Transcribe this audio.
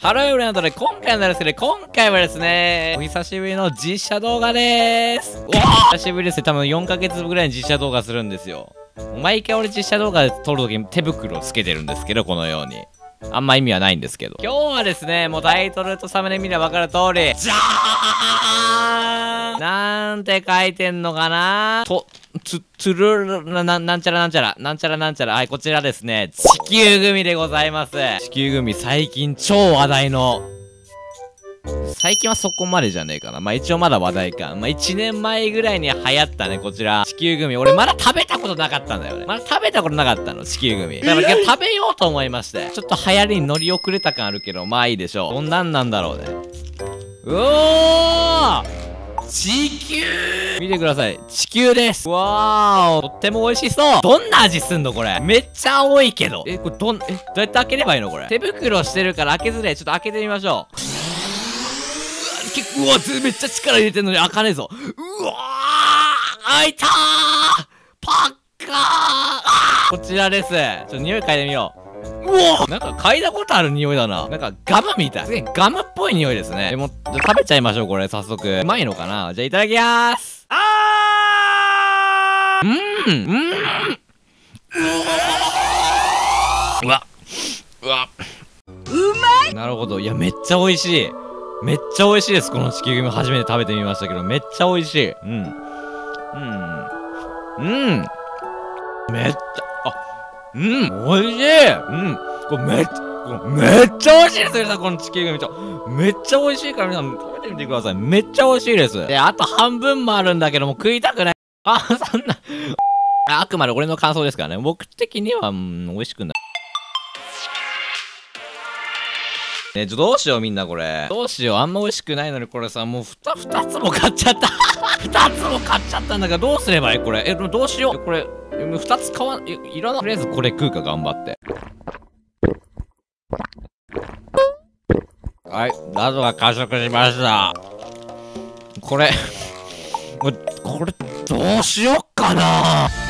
ハローエブリワンとで今回なんですけど、今回はですね、お久しぶりの実写動画でーす。うわー久しぶりですね。多分4ヶ月ぐらいに実写動画するんですよ。毎回俺実写動画撮るときに手袋をつけてるんですけど、このように。あんま意味はないんですけど。今日はですね、もうタイトルとサムネ見ればわかる通り、じゃーんなんて書いてんのかななんちゃらなんちゃら、なんちゃらなんちゃら、はい、こちらですね、地球グミでございます。地球グミ最近超話題の、最近はそこまでじゃねえかな。まあ一応まだ話題か。まあ1年前ぐらいに流行ったね、こちら。地球グミ。俺まだ食べたことなかったんだよね。まだ食べたことなかったの、地球グミ。だから食べようと思いまして。ちょっと流行りに乗り遅れた感あるけど、まあいいでしょう。どんなんなんだろうね。うおー地球見てください。地球です。わーお。とっても美味しそう。どんな味すんのこれ。めっちゃ青いけど。これどうやって開ければいいのこれ。手袋してるから開けづらい。ちょっと開けてみましょう。うわ、めっちゃ力入れてんのに開かねえぞ。うわー開いたーパッカーこちらです。ちょっと匂い嗅いでみよう。うわなんか嗅いだことある匂いだな。なんかガムみたい。すげえガムっぽい匂いですね。もう、じゃあ食べちゃいましょう、これ、早速。うまいのかなじゃあいただきまーす。うわ。うわ。うまいなるほど。いや、めっちゃ美味しい。めっちゃ美味しいです。この地球グミ初めて食べてみましたけど、めっちゃ美味しい。めっちゃ、美味しい。これめっちゃ美味しいです。皆さん、この地球グミめっちゃ美味しいから皆さん食べてみてください。めっちゃ美味しいです。で、あと半分もあるんだけども食いたくない。そんなあくまで俺の感想ですからね。僕的には、美味しくない。ね、どうしようみんなこれ。どうしようあんま美味しくないのにこれさ、もう2つも買っちゃった。2つも買っちゃったんだからどうすればいいこれ。どうしようこれ。2つ買わん、いらない。とりあえずこれ食うか頑張って。はい、謎が完食しました。これどうしよっかな